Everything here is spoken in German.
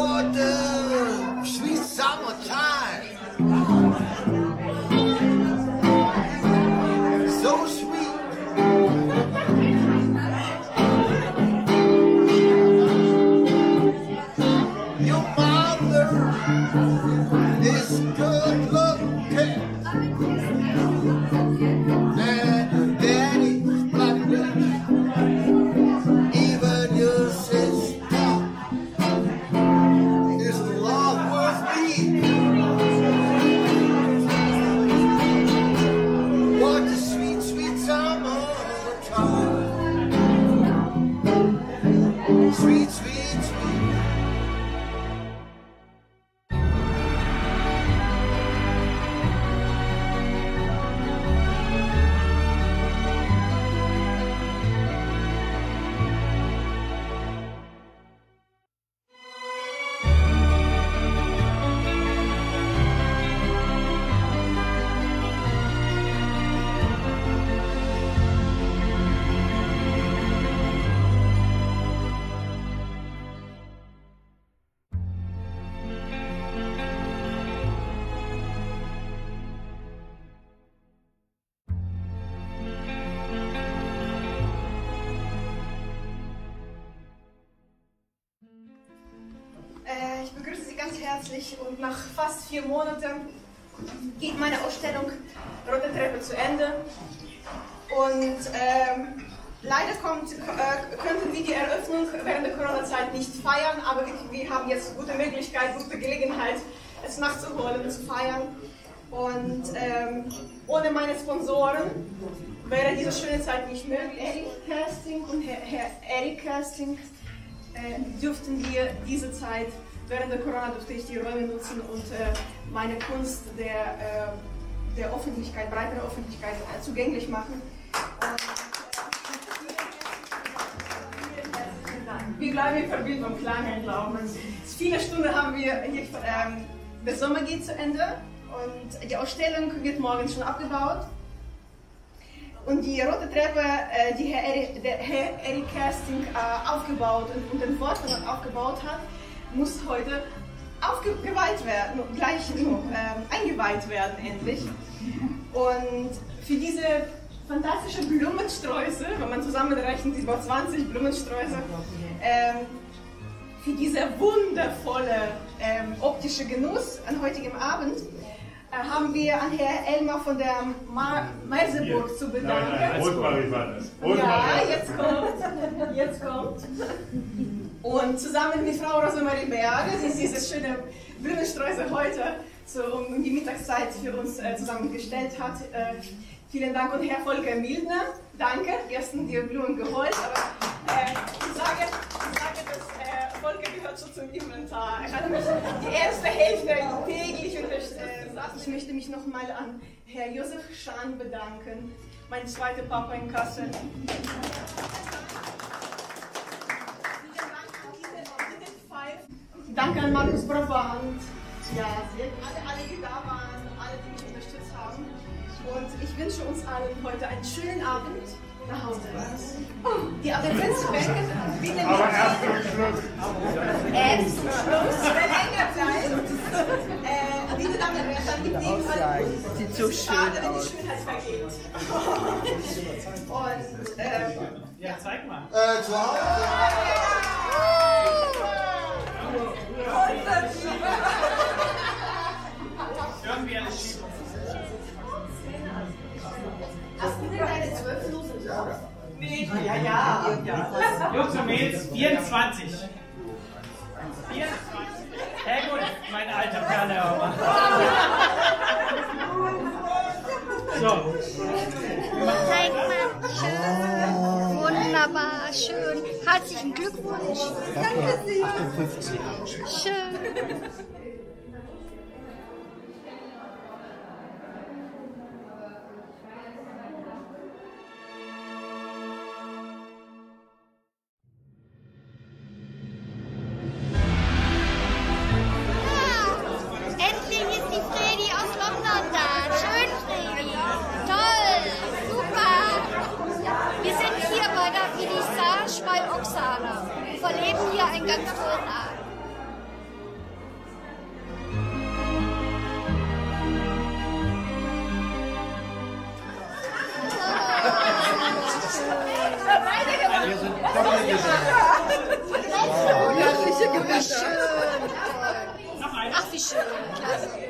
What the sweet summertime. So sweet. Your mother is good looking. And daddy's black rich. Even your sister is in love with me. What a sweet, sweet summertime. Sweet, sweet, sweet. Ich begrüße Sie ganz herzlich und nach fast 4 Monaten geht meine Ausstellung Rote Treppe zu Ende. Und leider könnten wir die Eröffnung während der Corona-Zeit nicht feiern, aber wir haben jetzt gute Möglichkeit, gute Gelegenheit, es nachzuholen und zu feiern. Und ohne meine Sponsoren wäre diese schöne Zeit nicht möglich. Eric Kersting und Herr Eric Kersting dürften wir diese Zeit, während der Corona durfte ich die Räume nutzen und meine Kunst der Öffentlichkeit, breiteren Öffentlichkeit zugänglich machen. Wir bleiben in Verbindung, lange glauben. Viele Stunden haben wir hier, der Sommer geht zu Ende und die Ausstellung wird morgen schon abgebaut. Und die rote Treppe, die Herr Eric Kersting aufgebaut und den Vortrag aufgebaut hat, muss heute aufgeweiht werden, gleich eingeweiht werden endlich. Und für diese fantastische Blumensträuße, wenn man zusammenrechnet, über 20 Blumensträuße, für diese wundervolle optische Genuss an heutigem Abend, haben wir an Herrn Elmar von der Merseburg zu bedanken. Ja, jetzt kommt. Und zusammen mit Frau Rosemarie Berge, die diese schöne Blumensträuße heute um die Mittagszeit für uns zusammengestellt hat. Vielen Dank. Und Herr Volker Mildner, danke. Gestern die Blumen geholt, aber ich sage, dass Volker gehört schon zum Inventar. Er hat mich die erste Hälfte täglich unterstützt. Ich möchte mich nochmal an Herr Josef Schahn bedanken, mein zweiter Papa in Kassel. Danke an Markus Brabant, ja, alle, die da waren, alle, die mich unterstützt haben. Und ich wünsche uns allen heute einen schönen Abend nach Hause. Die Adventsbänke bitte nicht. Aber erst zum Schluss. Erst zum Schluss, wenn länger bleibt. Bitte dann gibt die Sieht so schön aus. Die Schönheit vergeht. Und, ja, zeig mal. Zu Hause. Irgendwie eine Schiebe. Hast du denn deine 12 Losen drauf? Nee, ja. Jungs und Mädels, 24. 24. Ja gut, mein alter Perle auch. So. Zeig mal, schön, wunderbar, schön. Herzlichen Glückwunsch. Danke sehr. 58. Schön. Endlich ist die Fredi aus London da. Schön, Fredi. Toll. Super. Wir sind hier bei der Vernissage bei Oksana. Wir verleben hier einen ganz tollen Abend. Ach, wie schön. Klasse.